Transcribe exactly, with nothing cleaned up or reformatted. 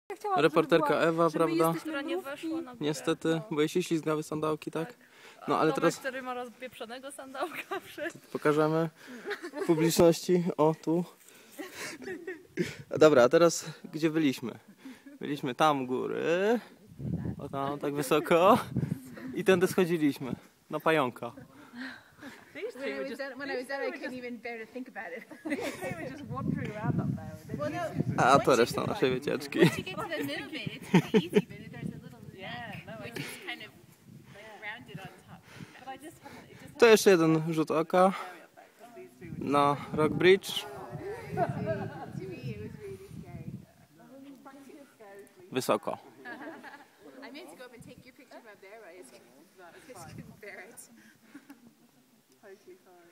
Chciałam, Reporterka żeby była, Ewa, żeby prawda? Która nie weszła na górę. Niestety, bo jeśli ślizgały sandałki, tak? No ale Tomek, teraz który ma rozpieprzonego sandałka przed. pokażemy publiczności. O, tu. Dobra, a teraz gdzie byliśmy? Byliśmy tam u góry. O tam, tak wysoko. I tędy schodziliśmy. Na pająka. When I was done, when I was done, I couldn't even bear to think about it. They were just wandering around up there. Well, no. A to reszta naszej wycieczki. Once you get to the middle of it, it's pretty easy, but there's a little Yeah, no, I which is kind of like rounded on top. But I just haven't. It just To jeszcze jeden rzut oka na Rock Bridge. To me, it was really scary. Wysoko. I meant to go up and take your picture from there, but I just couldn't, I just couldn't bear it. totally fine.